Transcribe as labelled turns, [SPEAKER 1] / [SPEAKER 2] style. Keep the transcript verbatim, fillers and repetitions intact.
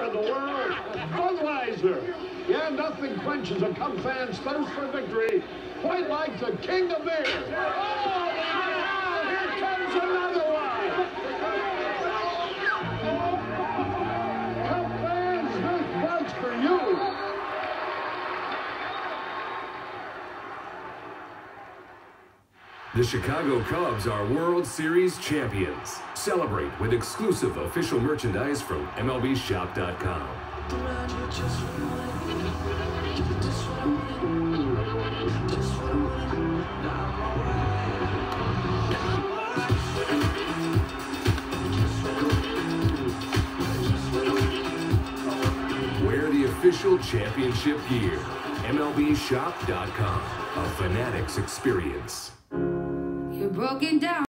[SPEAKER 1] of the world, Budweiser. Yeah, nothing quenches a Cub fan's thirst for victory quite like the king of beer. Oh, now here comes another one. Cub fans, this one's for you.
[SPEAKER 2] The Chicago Cubs are World Series champions. Celebrate with exclusive official merchandise from M L B shop dot com. Wear the official championship gear. M L B shop dot com. A Fanatics experience.
[SPEAKER 3] You're broken down.